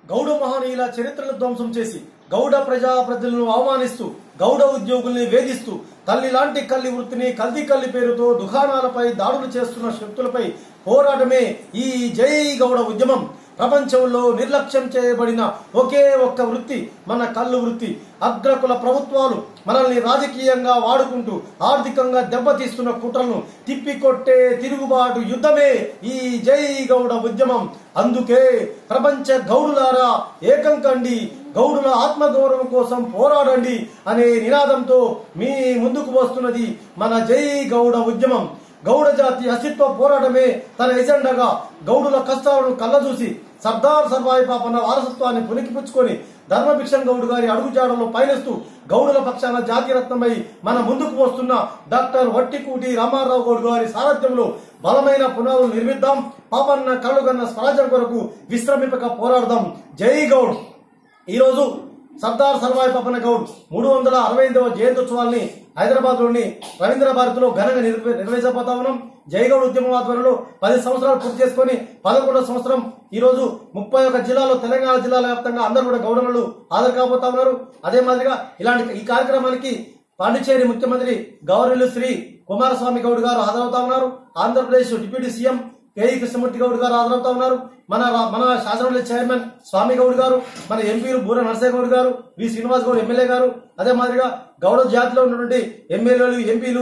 గౌడ మహనీయుల చరిత్రను ధ్వంసం చేసి గౌడ ప్రజాప్రతినిధులను అవమానిస్తూ గౌడ ఉద్యోగుల్ని వేధిస్తూ తల్లి లాంటి కల్లి వృత్తిని కల్లి పేరుతో దుకాణాలపై దాడులు చేస్తున్న శక్తులపై పోరాటమే ఈ జై గౌడ ఉద్యమం. ప్రపంచంలో నిర్లక్ష్యం చేయబడిన ఒకే ఒక్క వృత్తి మన కల్లు వృత్తి. అగ్రకుల ప్రభుత్వాలు మనల్ని రాజకీయంగా వాడుకుంటూ ఆర్థికంగా దెబ్బతీస్తున్న కుట్రలను తిప్పికొట్టే తిరుగుబాటు యుద్ధమే ఈ జై గౌడ ఉద్యమం. అందుకే ప్రపంచ గౌడులారా ఏకం కండి, గౌడుల ఆత్మగౌరవం కోసం పోరాడండి అనే నినాదంతో మీ ముందుకు వస్తున్నది మన జై గౌడ ఉద్యమం. గౌడ జాతి అస్తిత్వ పోరాటమే తన ఎజెండాగా గౌడుల కష్టాలను కళ్ళజూసి సర్దార్ సర్వాయి పాపన్న వారసత్వాన్ని పునికిపుచ్చుకొని ధర్మభిక్షం గౌడ్ గారి అడుగుజాడలో పయనిస్తూ గౌడుల పక్షాన జాతిరత్నమై మన ముందుకు వస్తున్న డాక్టర్ వట్టికూటి రామారావు గౌడ్ గారి సారథ్యంలో బలమైన పునాదులు నిర్మిద్దాం. పాపన్న కళ్ళుగన్న స్వరాజ్యం కొరకు విశ్రమింపక పోరాడదాం. జై గౌడ్. ఈరోజు సర్దార్ సర్వాయి పాపన్న గౌడ్ 365వ జయంత్యోత్సవాల్ని హైదరాబాద్ లోని రవీంద్ర భారతిలో ఘనంగా నిర్వహించబోతా ఉన్నాం. జైగౌడ్ ఉద్యమం ఆధ్వర్యంలో 10 సంవత్సరాలు పూర్తి చేసుకుని 11వ సంవత్సరం ఈ రోజు 31 జిల్లాలో తెలంగాణ జిల్లాల వ్యాప్తంగా అందరూ కూడా గౌడనులు హాజరు కాబోతా ఉన్నారు. అదే మాదిరిగా ఇలాంటి ఈ కార్యక్రమానికి పాండిచేరి ముఖ్యమంత్రి గౌరవులు శ్రీ కుమారస్వామి గౌడ్ గారు హాజరవుతా ఉన్నారు. Andhra Pradesh deputy CM K E Krishnamurthy Goud గారు హాజరవుతా ఉన్నారు. మన శాసనమండలి చైర్మన్ స్వామి గౌడ్ గారు, మన ఎంపీలు బూర నరసయ్య గౌడ్ గారు, వి శ్రీనివాస్ గౌడ్ ఎమ్మెల్యే గారు, అదే మాదిరిగా గౌడ జాతిలో ఉన్నటువంటి ఎమ్మెల్యేలు ఎంపీలు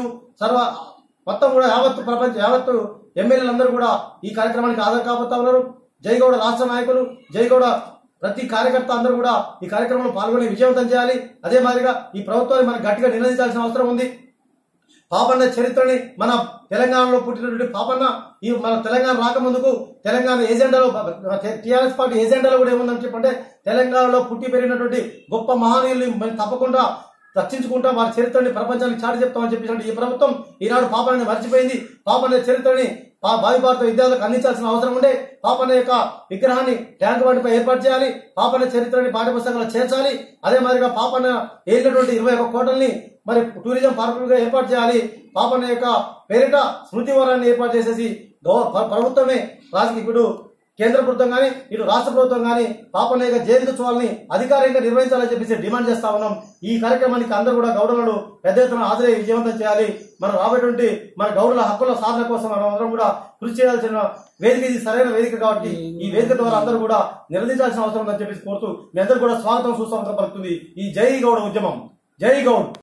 మొత్తం కూడా యావత్తు ఎమ్మెల్యేలందరూ కూడా ఈ కార్యక్రమానికి హాజరు కాబోతా ఉన్నారు. జైగౌడ రాష్ట్ర నాయకులు, జైగౌడ ప్రతి కార్యకర్త అందరూ కూడా ఈ కార్యక్రమంలో పాల్గొని విజయవంతం చేయాలి. అదే మాదిరిగా ఈ ప్రభుత్వాన్ని మనం గట్టిగా నిలదీయాల్సిన అవసరం ఉంది. పాపన్న చరిత్రని మన తెలంగాణలో పుట్టినటువంటి పాపన్న ఈ మన తెలంగాణ రాకముందుకు తెలంగాణ ఏజెండాలో టీఆర్ఎస్ పార్టీ ఏజెండాలో కూడా ఏముందని చెప్పంటే తెలంగాణలో పుట్టి పెరిగినటువంటి గొప్ప మహనీయుల్ని మనం తప్పకుండా రక్షించుకుంటాం, వారి చరిత్రని ప్రపంచానికి చాటి చెప్తామని చెప్పేసి ఈ ప్రభుత్వం ఈనాడు పాపన్నని మర్చిపోయింది. పాపన్న చరిత్రని భావి భారత విద్యార్థులకు అందించాల్సిన అవసరం ఉండే. పాపన్న యొక్క విగ్రహాన్ని ట్యాంక్ బండిపై ఏర్పాటు చేయాలి. పాపన్న చరిత్రని పాఠ్యపుస్తకాల్లో చేర్చాలి. అదే మాదిరిగా పాపన్న ఏలినటువంటి 21 కోటల్ని మరి టూరిజం పార్కులుగా ఏర్పాటు చేయాలి. పాపన్న యొక్క పేరిట స్మృతి వరాన్ని ఏర్పాటు చేసేసి ప్రభుత్వమే ఇప్పుడు కేంద్ర ప్రభుత్వం గానీ ఇటు రాష్ట్ర ప్రభుత్వం గానీ పాపన్న యొక్క జయంత్యోత్సవాలని అధికారికంగా నిర్వహించాలని చెప్పేసి డిమాండ్ చేస్తా ఉన్నాం. ఈ కార్యక్రమానికి అందరూ కూడా గౌడులను పెద్ద ఎత్తున హాజరై విజయవంతం చేయాలి. మనం రాబోయేటువంటి మన గౌడుల హక్కుల సాధన కోసం మనం అందరం కూడా కృషి చేయాల్సిన వేదిక, ఇది సరైన వేదిక కాబట్టి ఈ వేదిక ద్వారా అందరూ కూడా నిలదీయాల్సిన అవసరం ఉందని చెప్పేసి కోరుతూ మీ అందరూ కూడా స్వాగతం సుస్వాగతం పలుకుతుంది ఈ జై గౌడ ఉద్యమం. జై గౌడ్.